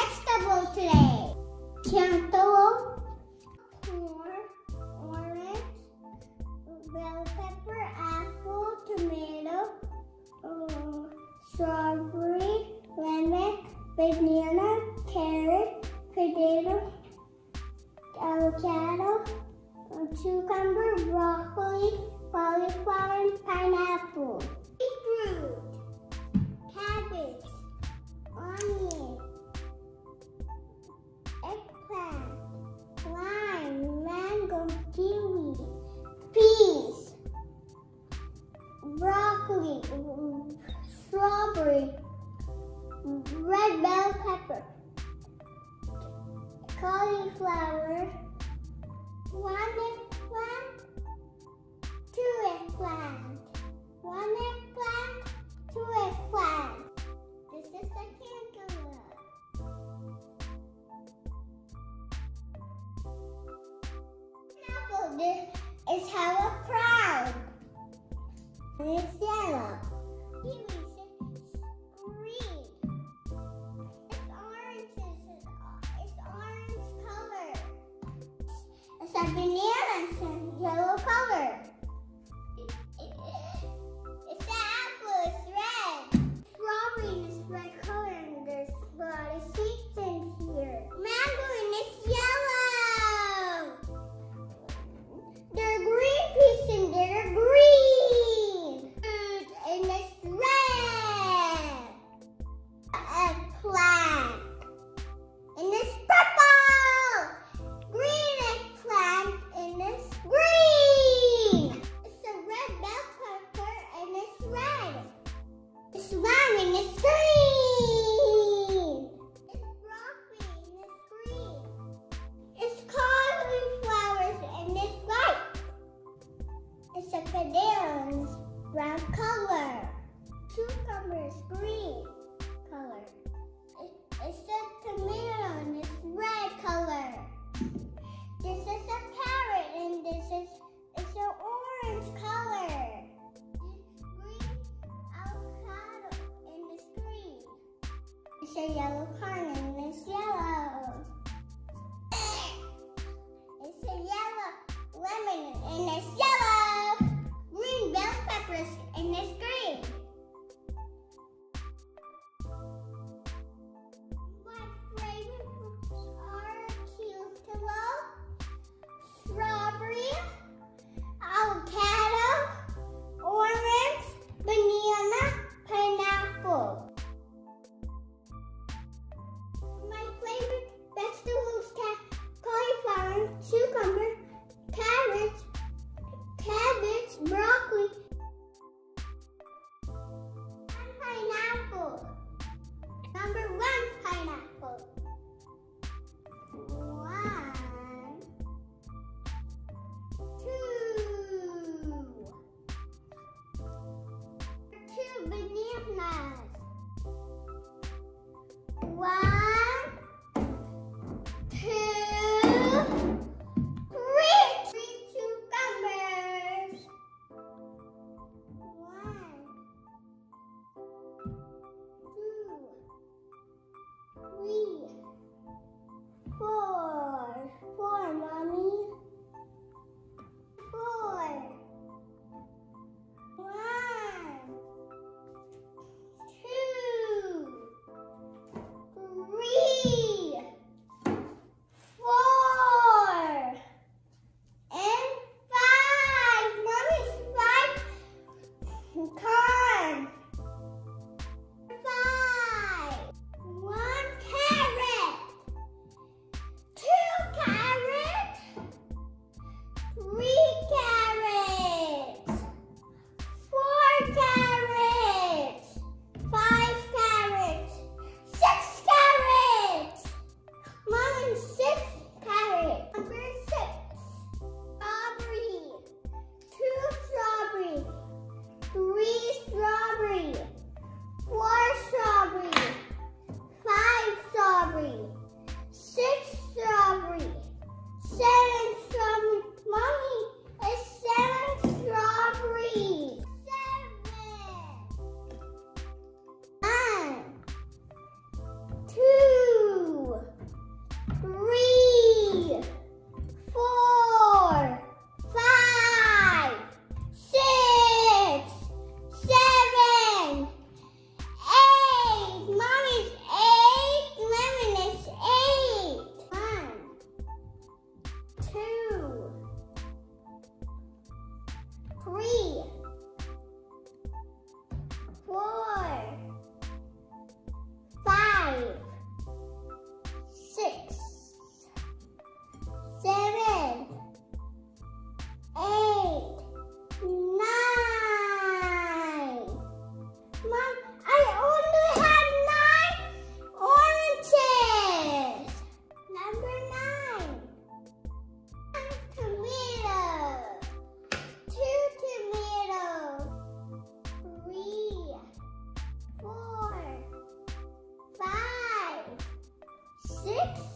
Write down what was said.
vegetable today. Cantaloupe, corn, orange, bell pepper, apple, tomato, strawberry, lemon, banana, carrot, potato, avocado, cucumber, broccoli, cauliflower, and pineapple. Beetroot, cabbage, onion, eggplant, lime, mango, kiwi, peas, broccoli, strawberry, red bell pepper, cauliflower, one eggplant, two eggplant, one eggplant, two eggplant. This is the cantaloupe. Apple, this is have a crown. It's yellow. Kiwi is green. It's orange. It's orange color. It's a banana. It's yellow color. It's an apple. It's red. Strawberry is red color, and there's a lot of seeds in here. Mango, and it's yellow. There are green peas in there. They're green. And it's red. Eggplant. And it's purple. Green eggplant, and it's green. It's a red bell pepper, and it's red. It's lime, and it's green. It's broccoli, and it's green. It's cauliflowers, and it's white. It's a potato, and it's brown color. Cucumber is green color. It's a tomato, and it's red color. This is a carrot, and this is it's an orange color. This green avocado, and it's green. It's a yellow corn, and it's yellow. It's a yellow lemon, and it's yellow. Green bell peppers, and it's green. My favorite fruits are cantaloupe, strawberry, avocado, orange, banana, pineapple. My favorite vegetables are cauliflower, cucumber, carrots, cabbage, broccoli, and pineapple. Number one, pineapple. One, two bananas. One, two, three cucumbers. One, two, 6